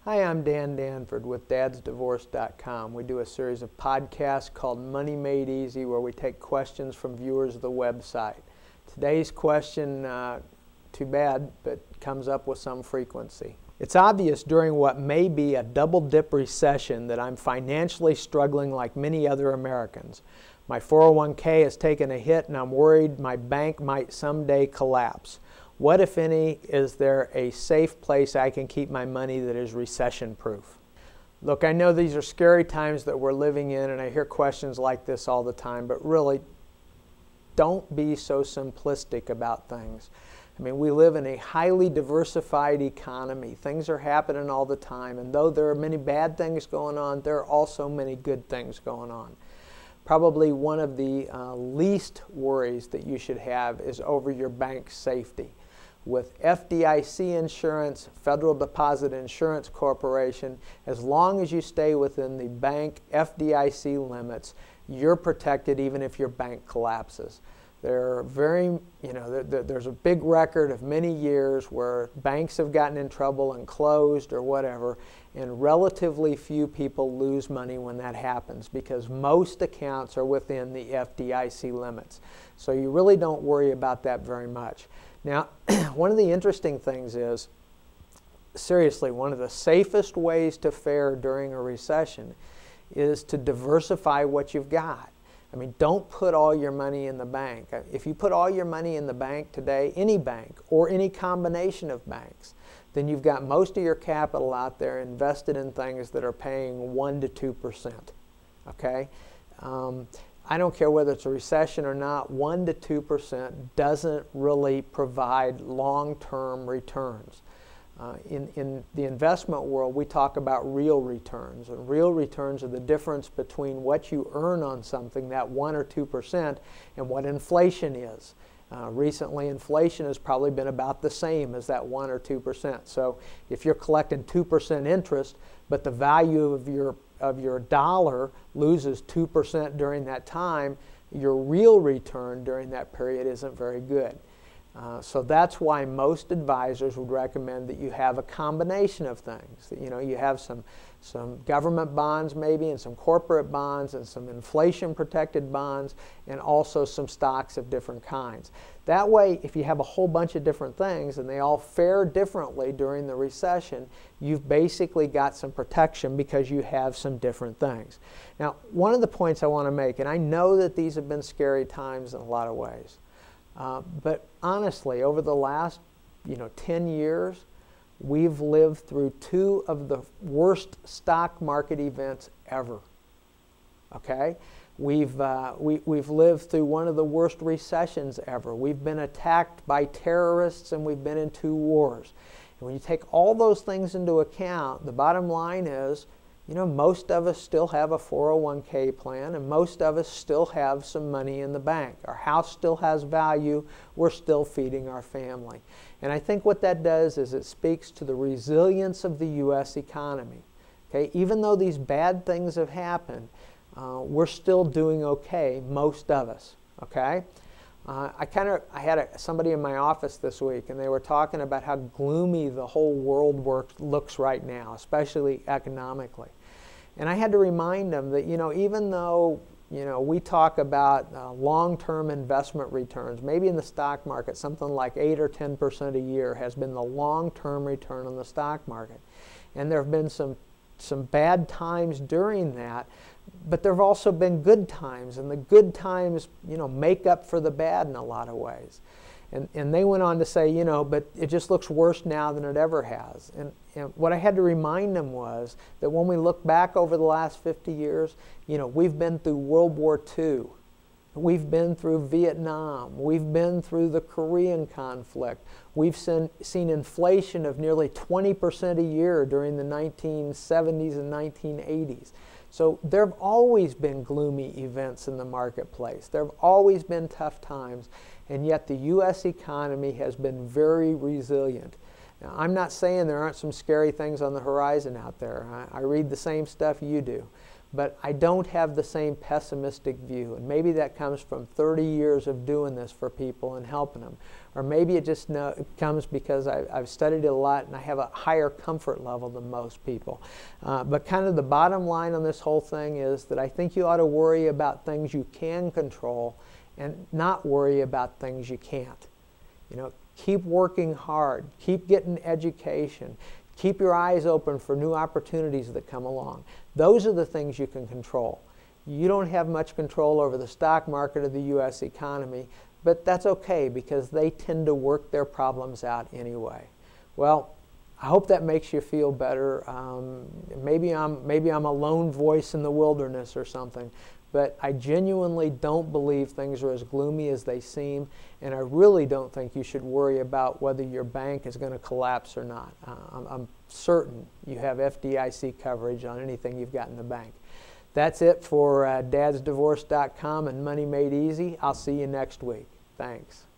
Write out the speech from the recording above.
Hi, I'm Dan Danford with dadsdivorce.com. We do a series of podcasts called Money Made Easy where we take questions from viewers of the website. Today's question, too bad, but comes up with some frequency. It's obvious during what may be a double-dip recession that I'm financially struggling like many other Americans. My 401k has taken a hit and I'm worried my bank might someday collapse. What, if any, is there a safe place I can keep my money that is recession-proof? Look, I know these are scary times that we're living in, and I hear questions like this all the time, but really, don't be so simplistic about things. I mean, we live in a highly diversified economy. Things are happening all the time, and though there are many bad things going on, there are also many good things going on. Probably one of the least worries that you should have is over your bank's safety. With FDIC insurance, Federal Deposit Insurance Corporation, as long as you stay within the bank FDIC limits, you're protected even if your bank collapses. There's a big record of many years where banks have gotten in trouble and closed or whatever, and relatively few people lose money when that happens because most accounts are within the FDIC limits. So you really don't worry about that very much. Now, one of the interesting things is, seriously, one of the safest ways to fare during a recession is to diversify what you've got. I mean, don't put all your money in the bank. If you put all your money in the bank today, any bank or any combination of banks, then you've got most of your capital out there invested in things that are paying 1 to 2%. Okay? I don't care whether it's a recession or not, 1 to 2% doesn't really provide long-term returns. In the investment world, we talk about real returns. And real returns are the difference between what you earn on something, that 1 or 2%, and what inflation is. Recently, inflation has probably been about the same as that 1 or 2%. So if you're collecting 2% interest, but the value of your dollar loses 2% during that time, your real return during that period isn't very good. So that's why most advisors would recommend that you have a combination of things. That, you have some government bonds maybe, and some corporate bonds, and some inflation-protected bonds, and also some stocks of different kinds. That way, if you have a whole bunch of different things and they all fare differently during the recession, you've basically got some protection because you have some different things. Now, one of the points I want to make, and I know that these have been scary times in a lot of ways, but honestly, over the last 10 years, we've lived through 2 of the worst stock market events ever. Okay? We've lived through one of the worst recessions ever. We've been attacked by terrorists, and we've been in 2 wars. And when you take all those things into account, the bottom line is, most of us still have a 401k plan, and most of us still have some money in the bank. Our house still has value. We're still feeding our family. And I think what that does is it speaks to the resilience of the U.S. economy. Okay? Even though these bad things have happened, we're still doing okay, most of us. Okay? I had somebody in my office this week, and they were talking about how gloomy the whole world looks right now, especially economically. And I had to remind them that, even though, we talk about long-term investment returns, maybe in the stock market, something like 8 or 10% a year has been the long-term return on the stock market. And there have been some bad times during that, but there have also been good times, and the good times, make up for the bad in a lot of ways. And they went on to say, but it just looks worse now than it ever has. And what I had to remind them was that when we look back over the last 50 years, we've been through World War II. We've been through Vietnam. We've been through the Korean conflict. We've seen inflation of nearly 20% a year during the 1970s and 1980s. So there have always been gloomy events in the marketplace. There have always been tough times, and yet the U.S. economy has been very resilient. Now, I'm not saying there aren't some scary things on the horizon out there. I read the same stuff you do. But I don't have the same pessimistic view. And maybe that comes from 30 years of doing this for people and helping them. Or maybe it just comes because I've studied it a lot and I have a higher comfort level than most people. But kind of the bottom line on this whole thing is that I think you ought to worry about things you can control and not worry about things you can't. You know, keep working hard. Keep getting education. Keep your eyes open for new opportunities that come along. Those are the things you can control. You don't have much control over the stock market or the U.S. economy, but that's okay because they tend to work their problems out anyway. Well, I hope that makes you feel better. Maybe I'm a lone voice in the wilderness or something, but I genuinely don't believe things are as gloomy as they seem, and I really don't think you should worry about whether your bank is going to collapse or not. I'm certain you have FDIC coverage on anything you've got in the bank. That's it for dadsdivorce.com and Money Made Easy. I'll see you next week. Thanks.